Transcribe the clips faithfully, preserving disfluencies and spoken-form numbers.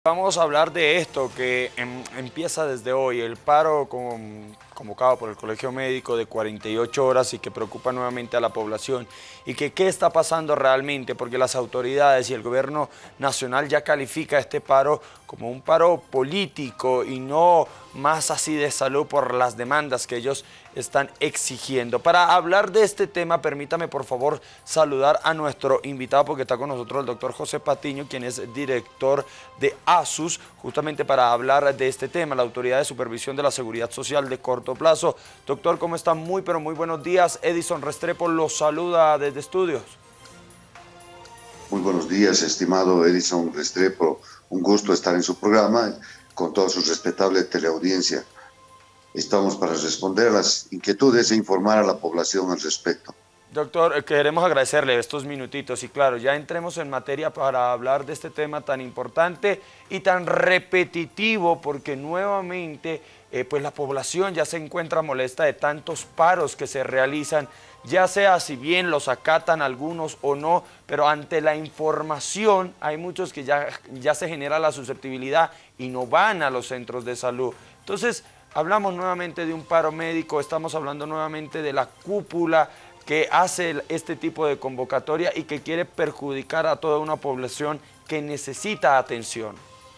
Vamos a hablar de esto que em, empieza desde hoy, el paro con- convocado por el Colegio Médico de cuarenta y ocho horas y que preocupa nuevamente a la población y que qué está pasando realmente, porque las autoridades y el gobierno nacional ya califica este paro como un paro político y no más así de salud por las demandas que ellos están exigiendo. Para hablar de este tema, permítame por favor saludar a nuestro invitado porque está con nosotros el doctor José Patiño, quien es director de ASUS, justamente para hablar de este tema, la Autoridad de Supervisión de la Seguridad Social de corto plazo. Doctor, ¿cómo está? Muy, pero muy buenos días. Edison Restrepo los saluda desde estudios. Muy buenos días, estimado Edison Restrepo. Un gusto estar en su programa con toda su respetable teleaudiencia. Estamos para responder a las inquietudes e informar a la población al respecto. Doctor, eh, queremos agradecerle estos minutitos y claro, ya entremos en materia para hablar de este tema tan importante y tan repetitivo porque nuevamente eh, pues la población ya se encuentra molesta de tantos paros que se realizan, ya sea si bien los acatan algunos o no, pero ante la información hay muchos que ya, ya se genera la susceptibilidad y no van a los centros de salud. Entonces, hablamos nuevamente de un paro médico, estamos hablando nuevamente de la cúpula que hace este tipo de convocatoria y que quiere perjudicar a toda una población que necesita atención.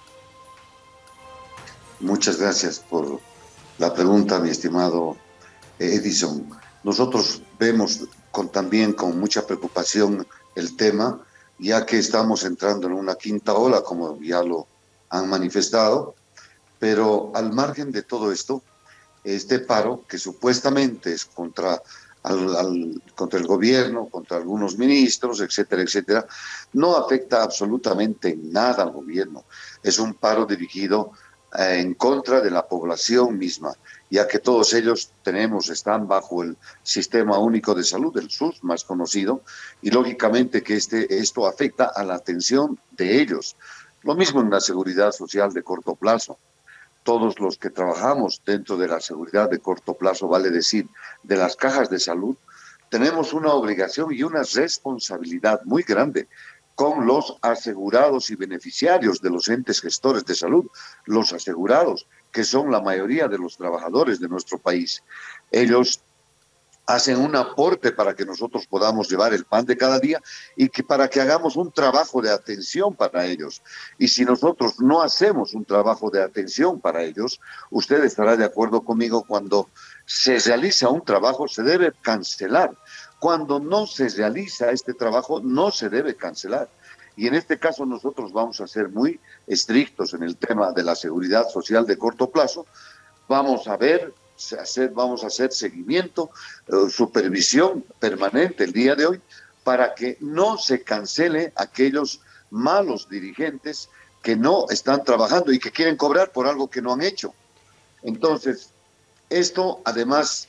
Muchas gracias por la pregunta, mi estimado Edison. Nosotros vemos con, también con mucha preocupación el tema, ya que estamos entrando en una quinta ola, como ya lo han manifestado, pero al margen de todo esto, este paro, que supuestamente es contra, al, al, contra el gobierno, contra algunos ministros, etcétera, etcétera, no afecta absolutamente nada al gobierno. Es un paro dirigido eh, en contra de la población misma, ya que todos ellos tenemos, están bajo el Sistema Único de Salud, el S U S más conocido, y lógicamente que este, esto afecta a la atención de ellos. Lo mismo en la seguridad social de corto plazo. Todos los que trabajamos dentro de la seguridad de corto plazo, vale decir, de las cajas de salud, tenemos una obligación y una responsabilidad muy grande con los asegurados y beneficiarios de los entes gestores de salud, los asegurados, que son la mayoría de los trabajadores de nuestro país. Ellos hacen un aporte para que nosotros podamos llevar el pan de cada día y que para que hagamos un trabajo de atención para ellos. Y si nosotros no hacemos un trabajo de atención para ellos, usted estará de acuerdo conmigo, cuando se realiza un trabajo se debe cancelar. Cuando no se realiza este trabajo no se debe cancelar. Y en este caso nosotros vamos a ser muy estrictos en el tema de la seguridad social de corto plazo. Vamos a ver, hacer, vamos a hacer seguimiento, eh, supervisión permanente el día de hoy para que no se cancele aquellos malos dirigentes que no están trabajando y que quieren cobrar por algo que no han hecho. Entonces, esto además,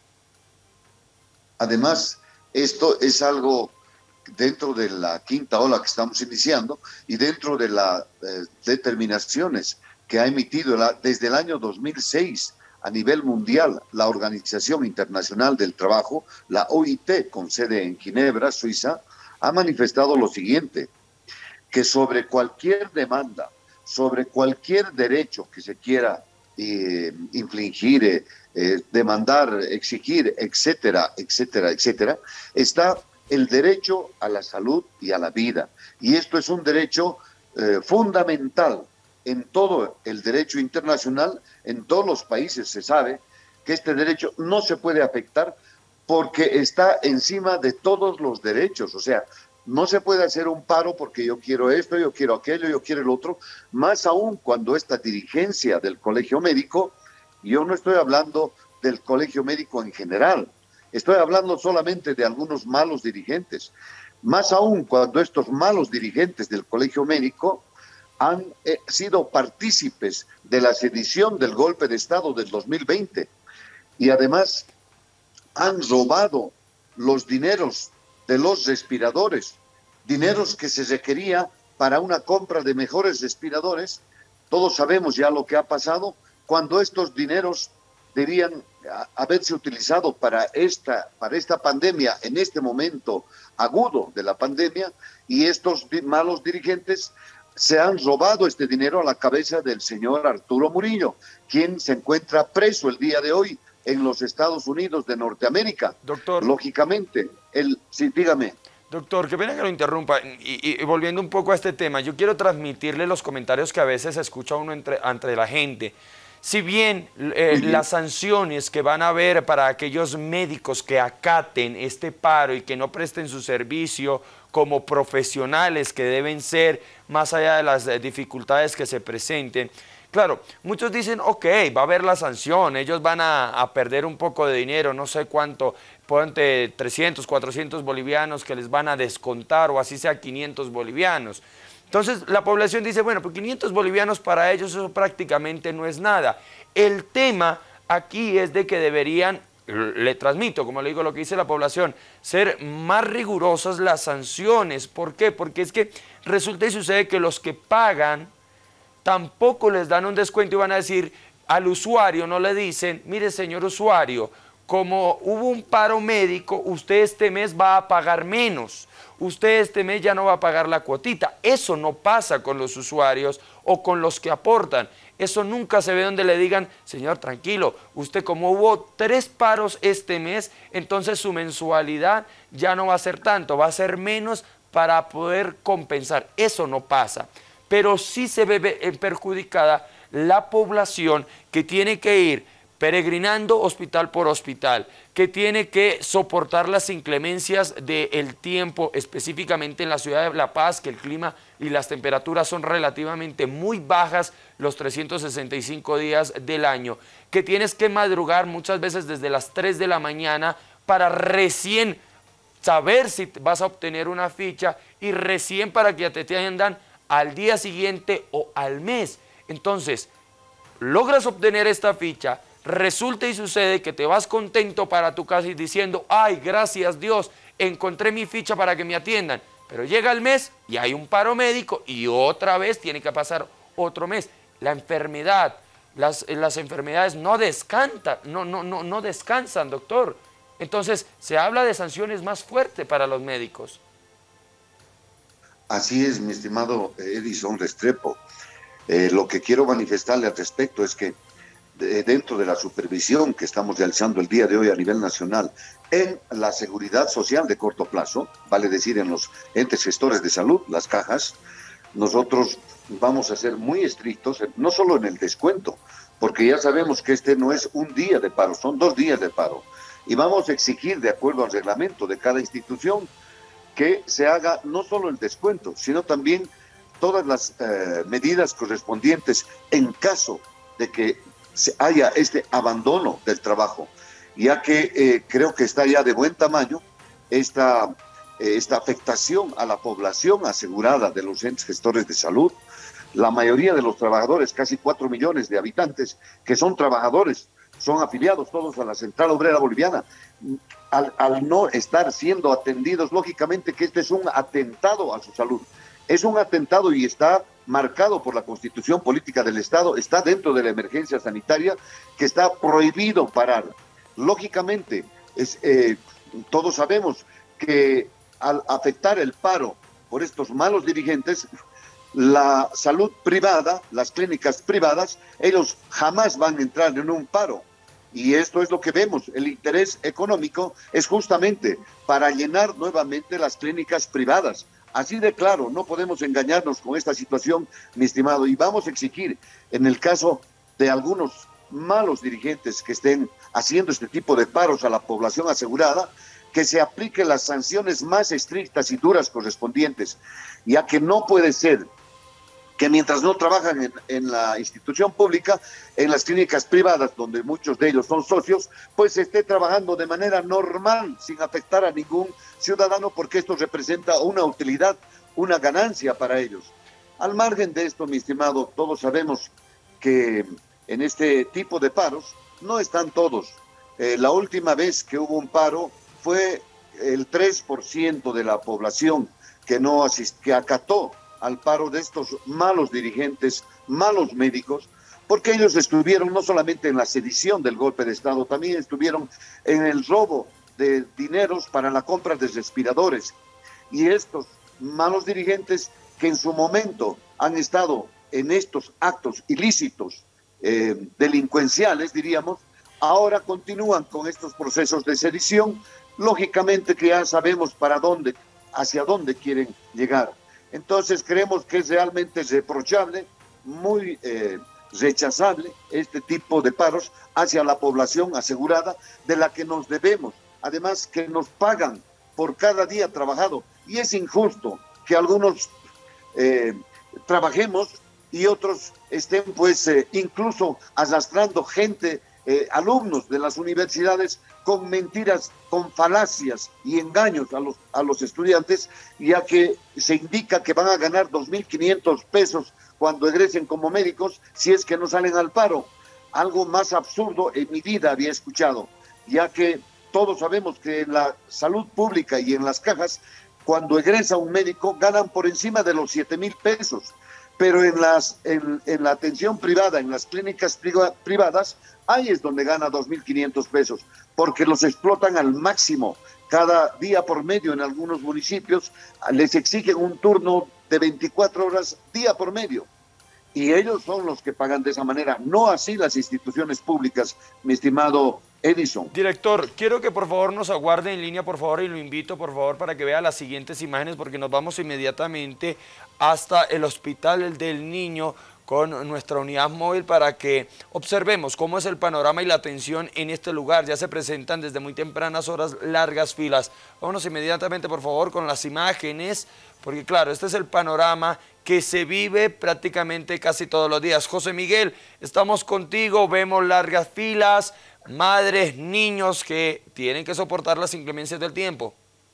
además, esto es algo dentro de la quinta ola que estamos iniciando y dentro de las eh, determinaciones que ha emitido la, desde el año dos mil seis a nivel mundial la Organización Internacional del Trabajo, la O I T, con sede en Ginebra, Suiza, ha manifestado lo siguiente: que sobre cualquier demanda, sobre cualquier derecho que se quiera eh, infligir, eh, eh, demandar, exigir, etcétera, etcétera, etcétera, está el derecho a la salud y a la vida. Y esto es un derecho eh, fundamental en todo el derecho internacional. En todos los países se sabe que este derecho no se puede afectar porque está encima de todos los derechos. O sea, no se puede hacer un paro porque yo quiero esto, yo quiero aquello, yo quiero el otro, más aún cuando esta dirigencia del colegio médico, yo no estoy hablando del colegio médico en general, estoy hablando solamente de algunos malos dirigentes, más aún cuando estos malos dirigentes del colegio médico han eh, sido partícipes de la sedición del golpe de Estado del dos mil veinte y además han robado los dineros de los respiradores, dineros que se requería para una compra de mejores respiradores. Todos sabemos ya lo que ha pasado cuando estos dineros debían haberse utilizado para esta, para esta pandemia, en este momento agudo de la pandemia, y estos malos dirigentes se han robado este dinero a la cabeza del señor Arturo Murillo, quien se encuentra preso el día de hoy en los Estados Unidos de Norteamérica. Doctor. Lógicamente, él, sí, dígame. Doctor, qué pena que lo interrumpa. Y, y volviendo un poco a este tema, yo quiero transmitirle los comentarios que a veces escucha uno entre, entre la gente. Si bien eh, las sanciones que van a haber para aquellos médicos que acaten este paro y que no presten su servicio como profesionales que deben ser, más allá de las dificultades que se presenten, claro, muchos dicen, ok, va a haber la sanción, ellos van a, a perder un poco de dinero, no sé cuánto, ponte trescientos, cuatrocientos bolivianos que les van a descontar, o así sea quinientos bolivianos. Entonces la población dice, bueno, pues quinientos bolivianos para ellos eso prácticamente no es nada. El tema aquí es de que deberían, le transmito, como le digo lo que dice la población, ser más rigurosas las sanciones. ¿Por qué? Porque es que resulta y sucede que los que pagan tampoco les dan un descuento y van a decir al usuario, no le dicen, mire señor usuario, como hubo un paro médico, usted este mes va a pagar menos, usted este mes ya no va a pagar la cuotita. Eso no pasa con los usuarios o con los que aportan. Eso nunca se ve donde le digan, señor, tranquilo, usted como hubo tres paros este mes, entonces su mensualidad ya no va a ser tanto, va a ser menos para poder compensar. Eso no pasa. Pero sí se ve perjudicada la población que tiene que ir peregrinando hospital por hospital, que tiene que soportar las inclemencias del tiempo, específicamente en la ciudad de La Paz, que el clima y las temperaturas son relativamente muy bajas los trescientos sesenta y cinco días del año, que tienes que madrugar muchas veces desde las tres de la mañana para recién saber si vas a obtener una ficha y recién para que te atiendan al día siguiente o al mes. Entonces, logras obtener esta ficha, resulta y sucede que te vas contento para tu casa y diciendo, ay, gracias Dios, encontré mi ficha para que me atiendan. Pero llega el mes y hay un paro médico y otra vez tiene que pasar otro mes. La enfermedad, las, las enfermedades no descansan, no, no, no, no descansan, doctor. Entonces, se habla de sanciones más fuertes para los médicos. Así es, mi estimado Edison Restrepo. Eh, lo que quiero manifestarle al respecto es que de, dentro de la supervisión que estamos realizando el día de hoy a nivel nacional en la seguridad social de corto plazo, vale decir en los entes gestores de salud, las cajas, nosotros vamos a ser muy estrictos, no solo en el descuento, porque ya sabemos que este no es un día de paro, son dos días de paro, y vamos a exigir de acuerdo al reglamento de cada institución que se haga no solo el descuento, sino también todas las eh, medidas correspondientes en caso de que se haya este abandono del trabajo, ya que eh, creo que está ya de buen tamaño esta, eh, esta afectación a la población asegurada de los entes gestores de salud. La mayoría de los trabajadores, casi cuatro millones de habitantes que son trabajadores, son afiliados todos a la Central Obrera Boliviana. Al, al no estar siendo atendidos, lógicamente que este es un atentado a su salud. Es un atentado y está marcado por la Constitución Política del Estado, está dentro de la emergencia sanitaria, que está prohibido parar. Lógicamente, es, eh, todos sabemos que al afectar el paro por estos malos dirigentes, la salud privada, las clínicas privadas, ellos jamás van a entrar en un paro. Y esto es lo que vemos, el interés económico es justamente para llenar nuevamente las clínicas privadas. Así de claro, no podemos engañarnos con esta situación, mi estimado, y vamos a exigir, en el caso de algunos malos dirigentes que estén haciendo este tipo de paros a la población asegurada, que se apliquen las sanciones más estrictas y duras correspondientes, ya que no puede ser que mientras no trabajan en, en la institución pública, en las clínicas privadas, donde muchos de ellos son socios, pues se esté trabajando de manera normal, sin afectar a ningún ciudadano, porque esto representa una utilidad, una ganancia para ellos. Al margen de esto, mi estimado, todos sabemos que en este tipo de paros no están todos. Eh, la última vez que hubo un paro fue el tres por ciento de la población que, no asist que acató al paro de estos malos dirigentes, malos médicos, porque ellos estuvieron no solamente en la sedición del golpe de Estado, también estuvieron en el robo de dineros para la compra de respiradores. Y estos malos dirigentes que en su momento han estado en estos actos ilícitos, eh, delincuenciales, diríamos, ahora continúan con estos procesos de sedición, lógicamente que ya sabemos para dónde, hacia dónde quieren llegar. Entonces creemos que es realmente reprochable, muy eh, rechazable este tipo de paros hacia la población asegurada, de la que nos debemos, además que nos pagan por cada día trabajado, y es injusto que algunos eh, trabajemos y otros estén pues eh, incluso arrastrando gente, eh, alumnos de las universidades, con mentiras, con falacias y engaños a los, a los estudiantes, ya que se indica que van a ganar dos mil quinientos pesos cuando egresen como médicos si es que no salen al paro. Algo más absurdo en mi vida había escuchado, ya que todos sabemos que en la salud pública y en las cajas, cuando egresa un médico, ganan por encima de los siete mil pesos. Pero en, las, en, en la atención privada, en las clínicas priva, privadas, ahí es donde gana dos mil quinientos pesos, porque los explotan al máximo. Cada día por medio en algunos municipios les exigen un turno de veinticuatro horas día por medio. Y ellos son los que pagan de esa manera, no así las instituciones públicas, mi estimado Edison. Director, quiero que por favor nos aguarde en línea, por favor, y lo invito, por favor, para que vea las siguientes imágenes, porque nos vamos inmediatamente hasta el Hospital del Niño con nuestra unidad móvil para que observemos cómo es el panorama y la atención en este lugar. Ya se presentan desde muy tempranas horas largas filas. Vámonos inmediatamente, por favor, con las imágenes, porque claro, este es el panorama que se vive prácticamente casi todos los días. José Miguel, estamos contigo, vemos largas filas, madres, niños que tienen que soportar las inclemencias del tiempo.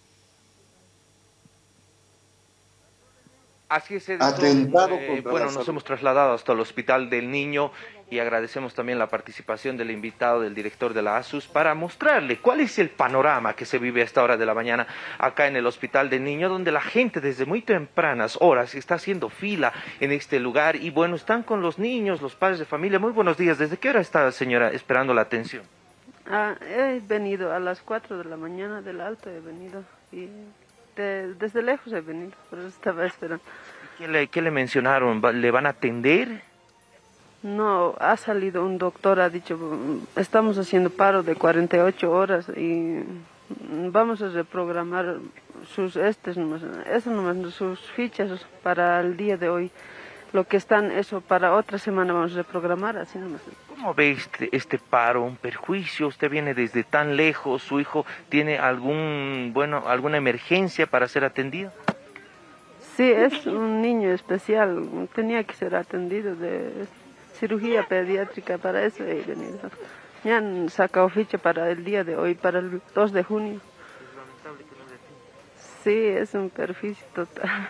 Así es, Edison. Eh, bueno, nos hemos trasladado hasta el Hospital del Niño y agradecemos también la participación del invitado, del director de la ASUS, para mostrarle cuál es el panorama que se vive a esta hora de la mañana acá en el Hospital del Niño, donde la gente desde muy tempranas horas está haciendo fila en este lugar y bueno, están con los niños, los padres de familia. Muy buenos días. ¿Desde qué hora está, señora, esperando la atención? Ah, he venido a las cuatro de la mañana del Alto, he venido y... De, desde lejos he venido, por eso estaba esperando. ¿Qué le, qué le mencionaron? ¿Le van a atender? No, ha salido un doctor, ha dicho, estamos haciendo paro de cuarenta y ocho horas y vamos a reprogramar sus, estes, eso nomás, sus fichas para el día de hoy. Lo que están, eso, para otra semana vamos a reprogramar, así nomás. ¿Cómo ve este, este paro, un perjuicio? Usted viene desde tan lejos, su hijo tiene algún, bueno, alguna emergencia para ser atendido. Sí, es un niño especial, tenía que ser atendido de cirugía pediátrica, para eso he venido. Me han sacado ficha para el día de hoy, para el dos de junio. Es lamentable que no le atiendan. Sí, es un perjuicio total.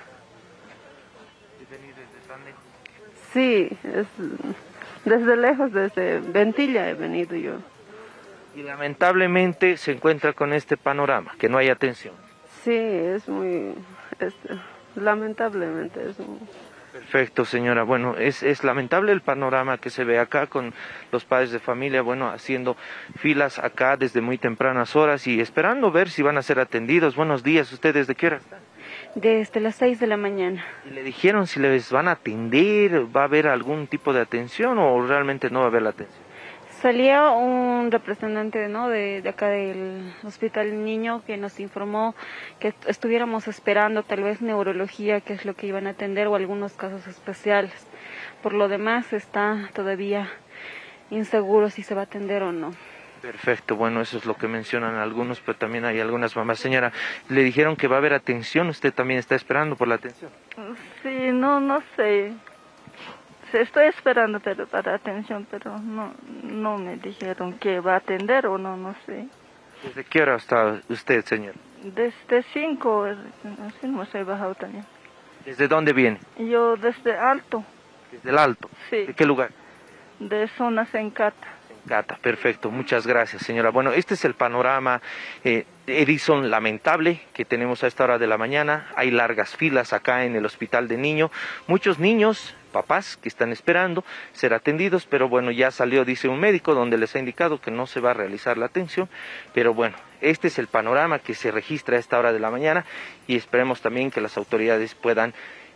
¿De venir desde tan lejos? Sí, es... Desde lejos, desde Ventilla he venido yo. Y lamentablemente se encuentra con este panorama, que no hay atención. Sí, es muy... Es, lamentablemente es un... Perfecto, señora. Bueno, es, es lamentable el panorama que se ve acá con los padres de familia, bueno, haciendo filas acá desde muy tempranas horas y esperando ver si van a ser atendidos. Buenos días, ¿ustedes de qué hora están? Desde las seis de la mañana. ¿Y le dijeron si les van a atender, va a haber algún tipo de atención o realmente no va a haber la atención? Salía un representante, ¿no?, de, de acá del Hospital Niño que nos informó que estuviéramos esperando tal vez neurología, que es lo que iban a atender, o algunos casos especiales. Por lo demás está todavía inseguro si se va a atender o no. Perfecto, bueno, eso es lo que mencionan algunos, pero también hay algunas mamás. Señora, le dijeron que va a haber atención, ¿usted también está esperando por la atención? Sí, no, no sé. Estoy esperando pero para atención, pero no, no me dijeron que va a atender o no, no sé. ¿Desde qué hora está usted, señor? Desde cinco, así no se he bajado también. ¿Desde dónde viene? Yo desde Alto. ¿Desde el Alto? Sí. ¿De qué lugar? De zona Sencata. Sencata, perfecto, muchas gracias, señora. Bueno, este es el panorama, eh, Edison, lamentable que tenemos a esta hora de la mañana. Hay largas filas acá en el Hospital de Niño, muchos niños, papás que están esperando ser atendidos, pero bueno, ya salió, dice un médico, donde les ha indicado que no se va a realizar la atención, pero bueno, este es el panorama que se registra a esta hora de la mañana y esperemos también que las autoridades puedan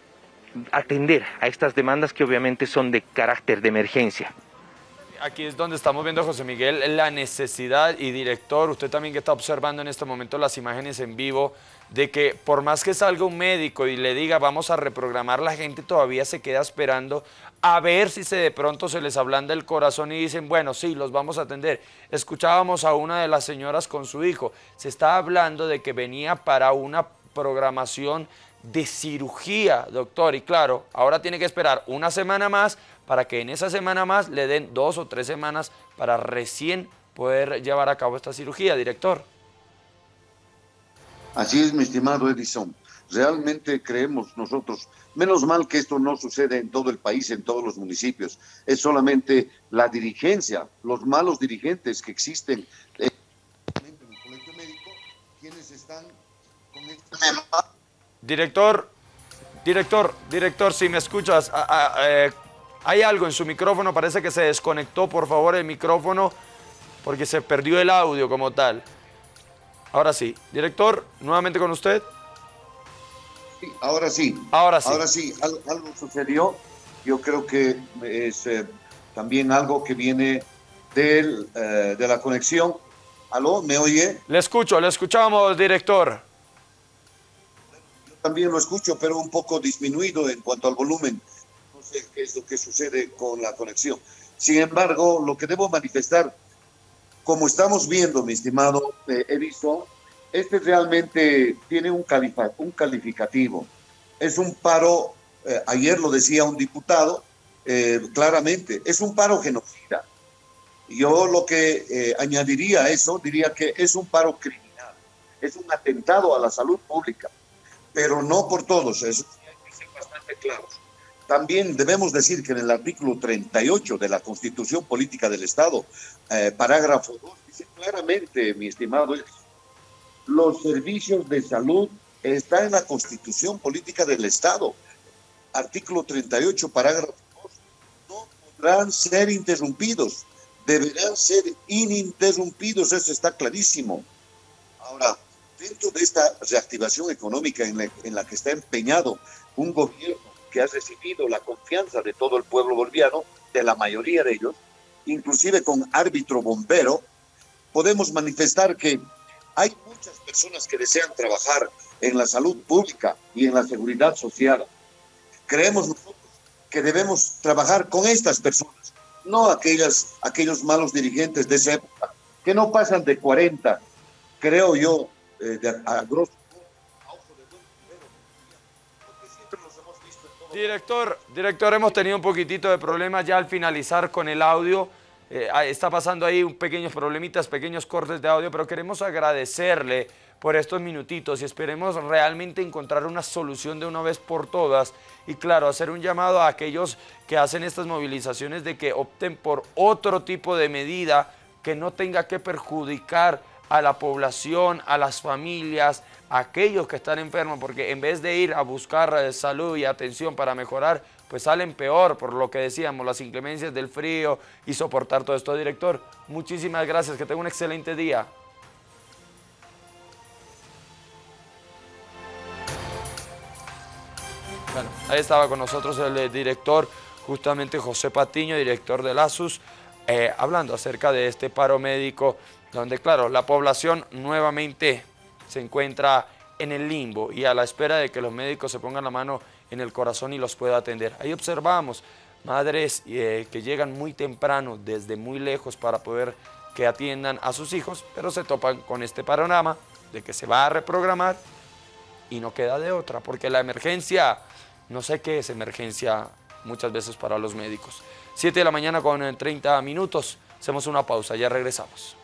atender a estas demandas que obviamente son de carácter de emergencia. Aquí es donde estamos viendo, José Miguel, la necesidad, y director, usted también que está observando en este momento las imágenes en vivo, de que por más que salga un médico y le diga vamos a reprogramar, la gente todavía se queda esperando a ver si se de pronto se les ablanda el corazón y dicen, bueno, sí, los vamos a atender. Escuchábamos a una de las señoras con su hijo, se está hablando de que venía para una programación de cirugía, doctor, y claro, ahora tiene que esperar una semana más para que en esa semana más le den dos o tres semanas para recién poder llevar a cabo esta cirugía, director. Así es, mi estimado Edison. Realmente creemos nosotros, menos mal que esto no sucede en todo el país, en todos los municipios, es solamente la dirigencia, los malos dirigentes que existen en el colegio médico, quienes están con este tema. Director, director, director, si me escuchas, a, a, eh, hay algo en su micrófono, parece que se desconectó, por favor, el micrófono, porque se perdió el audio como tal. Ahora sí. Director, nuevamente con usted. Sí, ahora sí. Ahora sí. Ahora sí, algo, algo sucedió. Yo creo que es eh, también algo que viene del, eh, de la conexión. ¿Aló? ¿Me oye? Le escucho, le escuchamos, director. Yo también lo escucho, pero un poco disminuido en cuanto al volumen. No sé qué es lo que sucede con la conexión. Sin embargo, lo que debo manifestar, como estamos viendo, mi estimado eh, Edison, este realmente tiene un, califa, un calificativo. Es un paro, eh, ayer lo decía un diputado, eh, claramente, es un paro genocida. Yo lo que eh, añadiría a eso, diría que es un paro criminal, es un atentado a la salud pública, pero no por todos, eso sí hay que ser bastante claros. También debemos decir que en el artículo treinta y ocho de la Constitución Política del Estado, eh, parágrafo dos, dice claramente, mi estimado, los servicios de salud están en la Constitución Política del Estado. Artículo treinta y ocho, parágrafo dos, no podrán ser interrumpidos, deberán ser ininterrumpidos, eso está clarísimo. Ahora, dentro de esta reactivación económica en la, en la que está empeñado un gobierno que ha recibido la confianza de todo el pueblo boliviano, de la mayoría de ellos, inclusive con árbitro bombero, podemos manifestar que hay muchas personas que desean trabajar en la salud pública y en la seguridad social. Creemos nosotros que debemos trabajar con estas personas, no aquellas, aquellos malos dirigentes de esa época, que no pasan de cuarenta, creo yo, eh, de, a grosso. Director, director, hemos tenido un poquitito de problemas ya al finalizar con el audio. Eh, está pasando ahí un pequeños problemitas, pequeños cortes de audio, pero queremos agradecerle por estos minutitos y esperemos realmente encontrar una solución de una vez por todas. Y claro, hacer un llamado a aquellos que hacen estas movilizaciones de que opten por otro tipo de medida que no tenga que perjudicar a la población, a las familias, a aquellos que están enfermos, porque en vez de ir a buscar eh, salud y atención para mejorar, pues salen peor, por lo que decíamos, las inclemencias del frío y soportar todo esto. Director, muchísimas gracias, que tenga un excelente día. Bueno, ahí estaba con nosotros el eh, director, justamente José Patiño, director del ASUS, eh, hablando acerca de este paro médico, donde claro, la población nuevamente se encuentra en el limbo y a la espera de que los médicos se pongan la mano en el corazón y los pueda atender. Ahí observamos madres eh, que llegan muy temprano, desde muy lejos, para poder que atiendan a sus hijos, pero se topan con este panorama de que se va a reprogramar y no queda de otra, porque la emergencia, no sé qué es emergencia muchas veces para los médicos. siete de la mañana con treinta minutos, hacemos una pausa, ya regresamos.